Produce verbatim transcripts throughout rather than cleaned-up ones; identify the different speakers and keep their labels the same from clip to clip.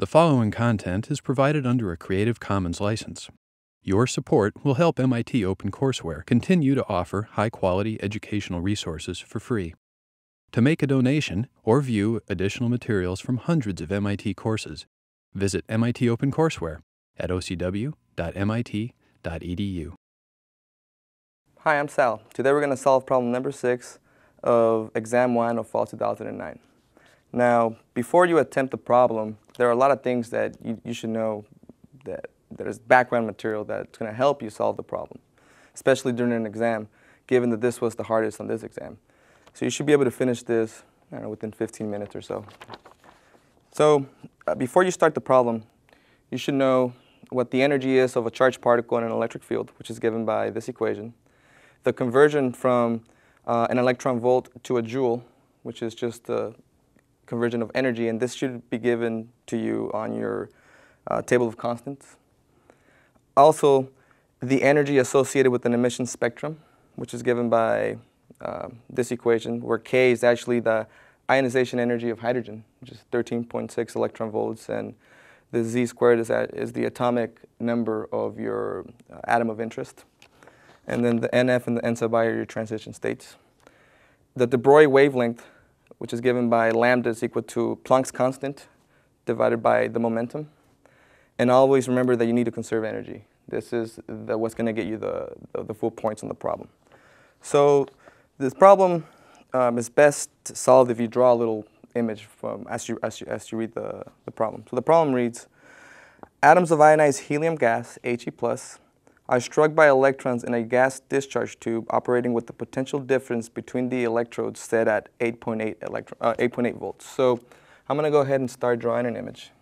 Speaker 1: The following content is provided under a Creative Commons license. Your support will help M I T OpenCourseware continue to offer high-quality educational resources for free. To make a donation or view additional materials from hundreds of M I T courses, visit M I T OpenCourseware at o c w dot m i t dot e d u.
Speaker 2: Hi, I'm Sal. Today we're going to solve problem number six of exam one of fall two thousand nine. Now, before you attempt the problem, there are a lot of things that you, you should know that there is background material that's going to help you solve the problem, especially during an exam, given that this was the hardest on this exam. So you should be able to finish this, I don't know, within fifteen minutes or so. So uh, before you start the problem, you should know what the energy is of a charged particle in an electric field, which is given by this equation. The conversion from uh, an electron volt to a joule, which is just the conversion of energy, and this should be given to you on your uh, table of constants. Also, the energy associated with an emission spectrum, which is given by uh, this equation, where K is actually the ionization energy of hydrogen, which is thirteen point six electron volts, and the Z squared is, at, is the atomic number of your uh, atom of interest. And then the N F and the N sub I are your transition states. The de Broglie wavelength, which is given by lambda, is equal to Planck's constant divided by the momentum. And always remember that you need to conserve energy. This is the, what's going to get you the, the, the full points on the problem. So this problem um, is best solved if you draw a little image from, as, you, as, you, as you read the, the problem. So the problem reads, atoms of ionized helium gas, He plus, are struck by electrons in a gas discharge tube operating with the potential difference between the electrodes set at eight point eight volts. So I'm going to go ahead and start drawing an image.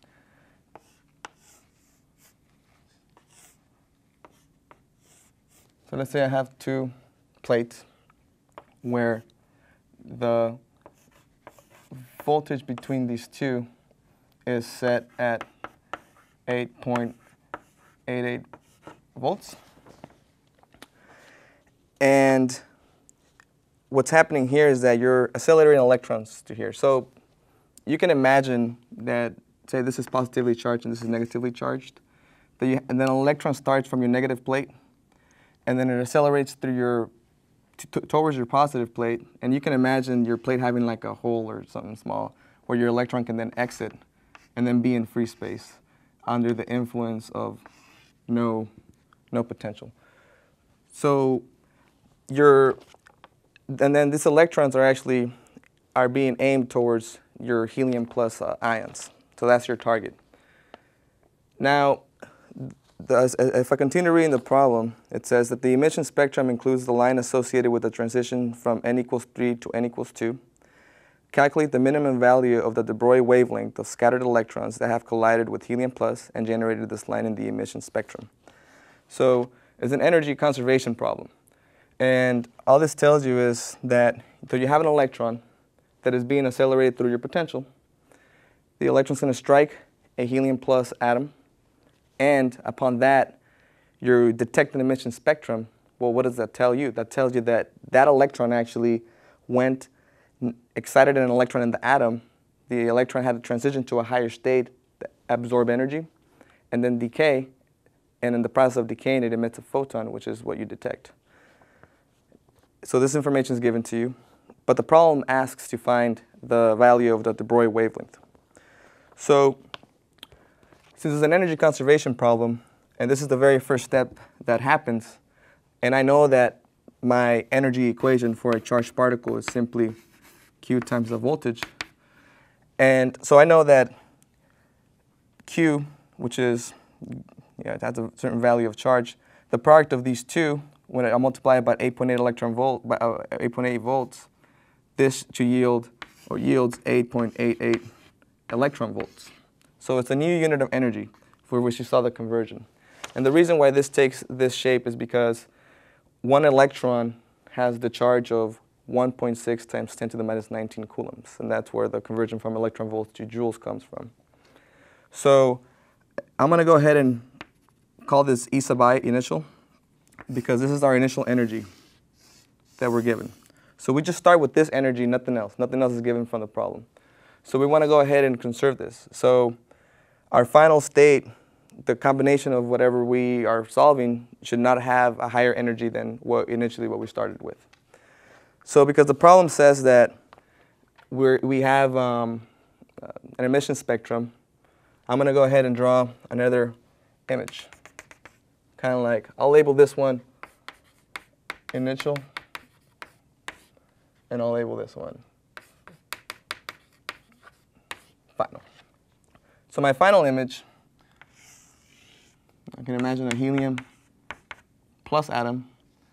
Speaker 2: So let's say I have two plates where the voltage between these two is set at eight point eight eight volts. And what's happening here is that you're accelerating electrons to here. So you can imagine that, say this is positively charged and this is negatively charged, that you, and then an electron starts from your negative plate, and then it accelerates through your t towards your positive plate, and you can imagine your plate having like a hole or something small where your electron can then exit and then be in free space under the influence of no no potential. So your, and then these electrons are actually, are being aimed towards your helium plus uh, ions. So that's your target. Now, the, if I continue reading the problem, it says that the emission spectrum includes the line associated with the transition from n equals three to n equals two. Calculate the minimum value of the de Broglie wavelength of scattered electrons that have collided with helium plus and generated this line in the emission spectrum. So it's an energy conservation problem. And all this tells you is that so you have an electron that is being accelerated through your potential. The electron's going to strike a helium plus atom. And upon that, you detect an emission spectrum. Well, what does that tell you? That tells you that that electron actually went, excited an electron in the atom. The electron had to transition to a higher state, absorb energy, and then decay. And in the process of decaying, it emits a photon, which is what you detect. So this information is given to you, but the problem asks to find the value of the de Broglie wavelength. So since it's an energy conservation problem, and this is the very first step that happens, and I know that my energy equation for a charged particle is simply Q times the voltage, and so I know that Q, which is, yeah, it has a certain value of charge. The product of these two, when I multiply it by eight point eight electron volt, by uh, eight point eight volts, this to yield or yields eight point eight eight electron volts. So it's a new unit of energy for which you saw the conversion. And the reason why this takes this shape is because one electron has the charge of one point six times ten to the minus nineteen coulombs, and that's where the conversion from electron volts to joules comes from. So I'm going to go ahead and call this E sub I initial, because this is our initial energy that we're given. So we just start with this energy, nothing else. Nothing else is given from the problem. So we want to go ahead and conserve this. So our final state, the combination of whatever we are solving, should not have a higher energy than what initially what we started with. So because the problem says that we're, we have um, uh, an emission spectrum, I'm going to go ahead and draw another image. Kind of like, I'll label this one initial, and I'll label this one final. So my final image, I can imagine a helium plus atom,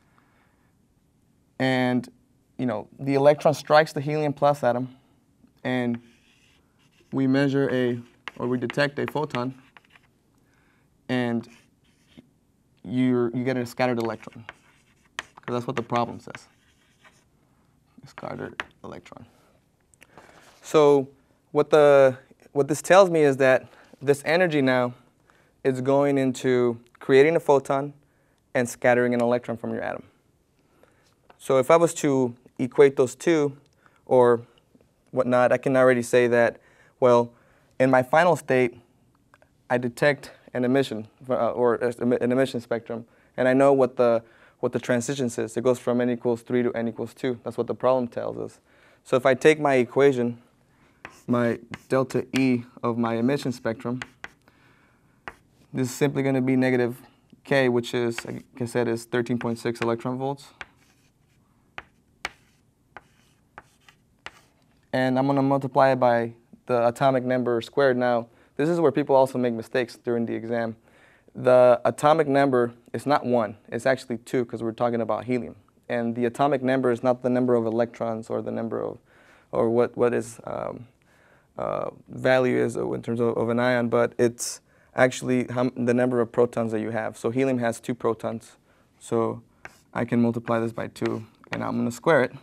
Speaker 2: and you know the electron strikes the helium plus atom, and we measure a, or we detect a photon, and you you get a scattered electron, because that's what the problem says. A scattered electron. So what the what this tells me is that this energy now is going into creating a photon and scattering an electron from your atom. So if I was to equate those two or whatnot, I can already say that, well, in my final state, I detect an emission uh, or an emission spectrum, and I know what the what the transition is. It goes from n equals three to n equals two. That's what the problem tells us. So if I take my equation, my delta E of my emission spectrum, this is simply going to be negative K, which is, like I said, is thirteen point six electron volts. And I'm going to multiply it by the atomic number squared. Now, this is where people also make mistakes during the exam. The atomic number is not one. It's actually two, because we're talking about helium. And the atomic number is not the number of electrons or the number of, or what, what is um, uh, value is in terms of, of an ion, but it's actually how, the number of protons that you have. So helium has two protons. So I can multiply this by two, and I'm going to square it.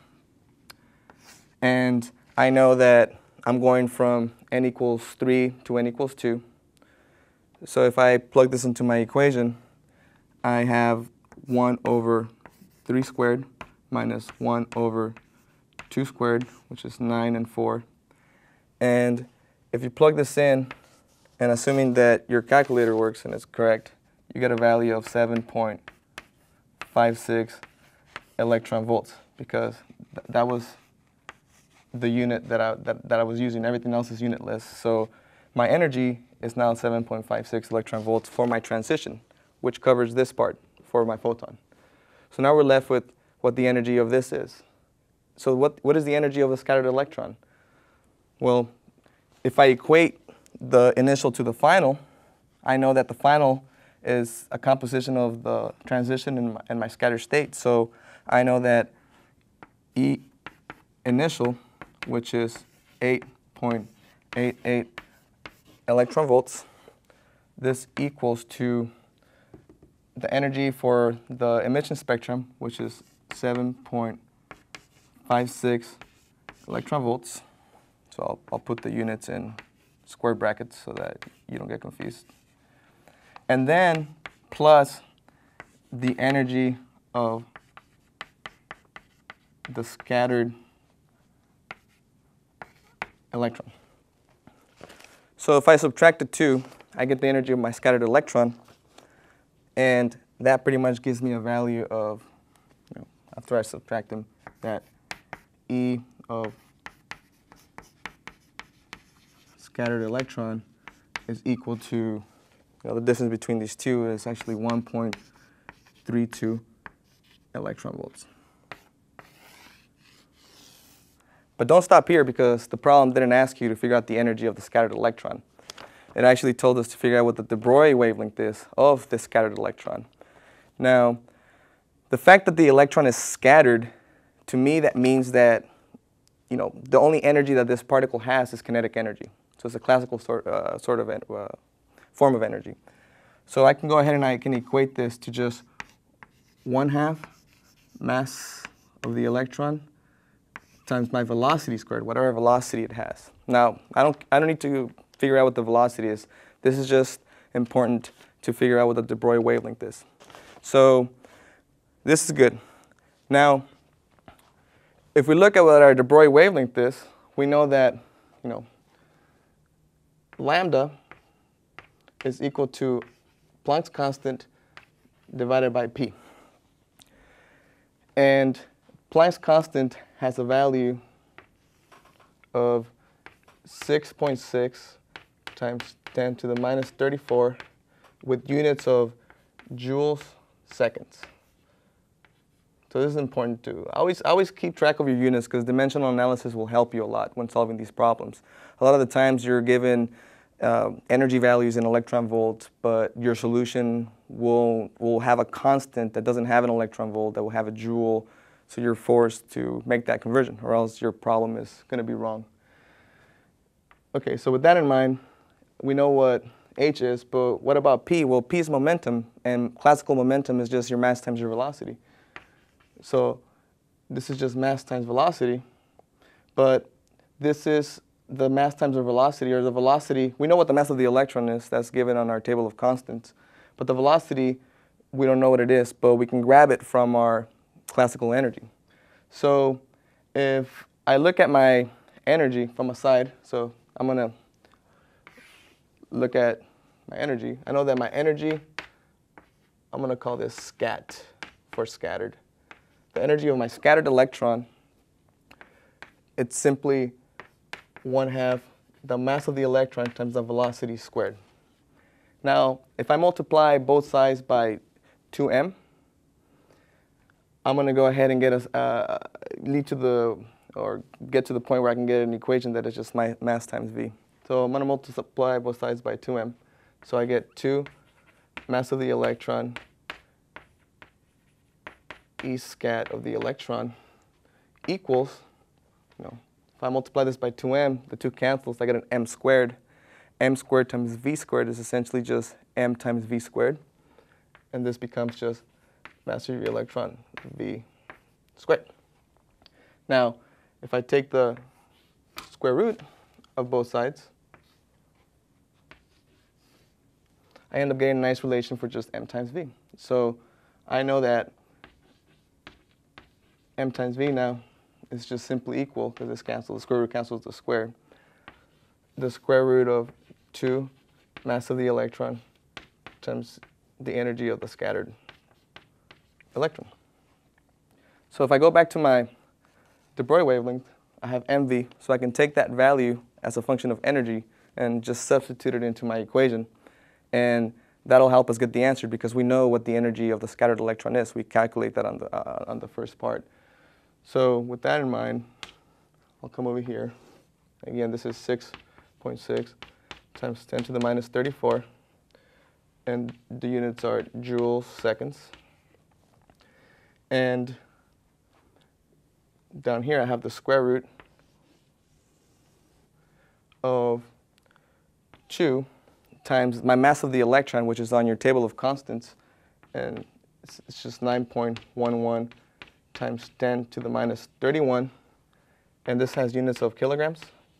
Speaker 2: And I know that I'm going from n equals three to n equals two. So if I plug this into my equation, I have one over three squared minus one over two squared, which is nine and four. And if you plug this in, and assuming that your calculator works and it's correct, you get a value of seven point five six electron volts, because th that was the unit that I, that, that I was using. Everything else is unitless. So my energy is now seven point five six electron volts for my transition, which covers this part for my photon. So now we're left with what the energy of this is. So what, what is the energy of a scattered electron? Well, if I equate the initial to the final, I know that the final is a composition of the transition and my, and my scattered state. So I know that E initial, which is eight point eight eight electron volts, this equals to the energy for the emission spectrum, which is seven point five six electron volts. So I'll, I'll put the units in square brackets so that you don't get confused. And then plus the energy of the scattered electron. So if I subtract the two, I get the energy of my scattered electron, and that pretty much gives me a value of, you know, after I subtract them, that E of scattered electron is equal to, you know, the distance between these two is actually one point three two electron volts. But don't stop here, because the problem didn't ask you to figure out the energy of the scattered electron. It actually told us to figure out what the de Broglie wavelength is of this scattered electron. Now, the fact that the electron is scattered, to me that means that, you know, the only energy that this particle has is kinetic energy. So it's a classical sort, uh, sort of uh, form of energy. So I can go ahead and I can equate this to just one half mass of the electron times my velocity squared, whatever velocity it has. Now, I don't, I don't need to figure out what the velocity is. This is just important to figure out what the de Broglie wavelength is. So this is good. Now, if we look at what our de Broglie wavelength is, we know that, you know, lambda is equal to Planck's constant divided by P. And Planck's constant has a value of six point six times ten to the minus thirty-four with units of joules seconds. So this is important too. Always, always keep track of your units because dimensional analysis will help you a lot when solving these problems. A lot of the times you're given uh, energy values in electron volts, but your solution will, will have a constant that doesn't have an electron volt, that will have a joule, so you're forced to make that conversion or else your problem is going to be wrong. Okay, so with that in mind, we know what h is, but what about p? Well, p is momentum, and classical momentum is just your mass times your velocity. So this is just mass times velocity, but this is the mass times the velocity, or the velocity. We know what the mass of the electron is. That's given on our table of constants. But the velocity, we don't know what it is, but we can grab it from our classical energy. So if I look at my energy from a side, so I'm going to look at my energy. I know that my energy, I'm going to call this scat for scattered. The energy of my scattered electron, it's simply one half the mass of the electron times the velocity squared. Now, if I multiply both sides by two m, I'm going to go ahead and get us uh, lead to the or get to the point where I can get an equation that is just my mass times v. So I'm going to multiply both sides by two m. So I get two mass of the electron E scat of the electron equals, you know, if I multiply this by two m, the two cancels, I get an m squared. M squared times v squared is essentially just m times v squared. And this becomes just mass of the electron v squared. Now, if I take the square root of both sides, I end up getting a nice relation for just m times v. So I know that m times v now is just simply equal, because this cancels, the square root cancels the square, the square root of two mass of the electron times the energy of the scattered electron. So if I go back to my de Broglie wavelength, I have mv, so I can take that value as a function of energy and just substitute it into my equation. And that'll help us get the answer because we know what the energy of the scattered electron is. We calculate that on the, uh, on the first part. So with that in mind, I'll come over here. Again, this is six point six times ten to the minus thirty-four. And the units are joules seconds. And down here, I have the square root of two times my mass of the electron, which is on your table of constants. And it's, it's just nine point one one times ten to the minus thirty-one. And this has units of kilograms.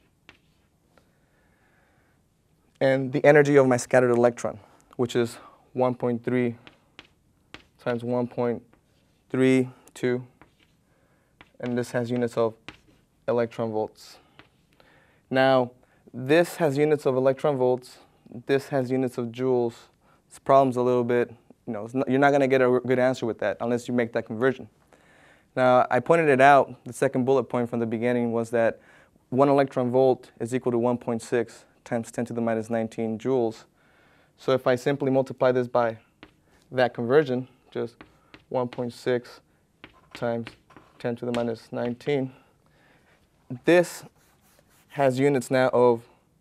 Speaker 2: And the energy of my scattered electron, which is one point three times one point three two. And this has units of electron volts. Now, this has units of electron volts. This has units of joules. This problem's a little bit, you know, not, you're not going to get a good answer with that unless you make that conversion. Now, I pointed it out, the second bullet point from the beginning was that one electron volt is equal to one point six times ten to the minus nineteen joules. So if I simply multiply this by that conversion, just one point six times ten to the minus nineteen, this has units now of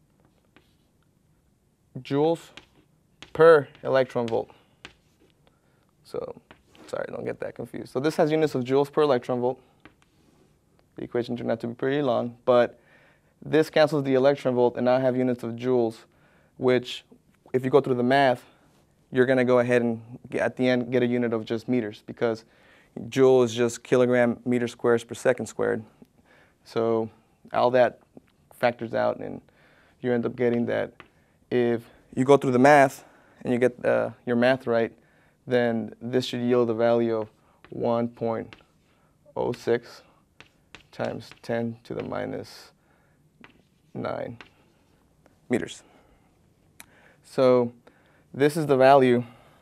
Speaker 2: joules per electron volt. So, sorry, don't get that confused. So this has units of joules per electron volt. The equation turned out to be pretty long, but this cancels the electron volt, and now I have units of joules, which, if you go through the math, you're going to go ahead and, get, at the end, get a unit of just meters, because joule is just kilogram meter squares per second squared. So all that factors out, and you end up getting that if you go through the math and you get uh, your math right, then this should yield a value of one point zero six times ten to the minus nine meters. So this is the value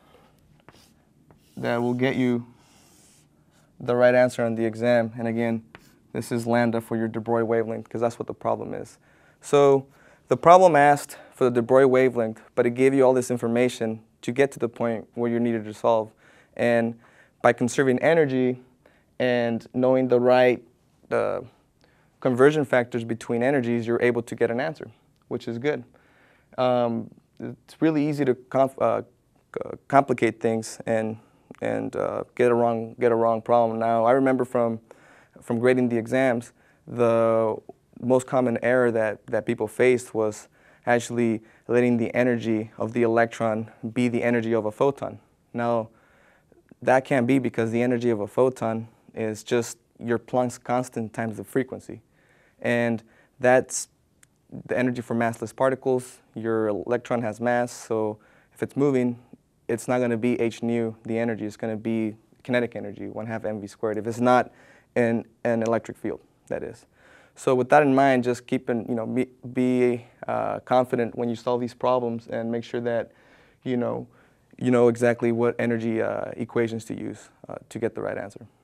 Speaker 2: that will get you the right answer on the exam. And again, this is lambda for your de Broglie wavelength, because that's what the problem is. So the problem asked for the de Broglie wavelength, but it gave you all this information to get to the point where you needed to solve. And by conserving energy and knowing the right uh, conversion factors between energies, you're able to get an answer, which is good. Um, it's really easy to conf uh, complicate things and and uh, get a wrong get a wrong problem. Now, I remember from from grading the exams, the most common error that that people faced was actually letting the energy of the electron be the energy of a photon. Now, that can't be, because the energy of a photon is just your Planck's constant times the frequency, and that's the energy for massless particles. Your electron has mass, so if it's moving, it's not going to be h nu, the energy. It's going to be kinetic energy, one half mv squared, if it's not in an electric field, that is. So with that in mind, just keep in, you know, be, be uh, confident when you solve these problems, and make sure that, you know, you know exactly what energy uh, equations to use uh, to get the right answer.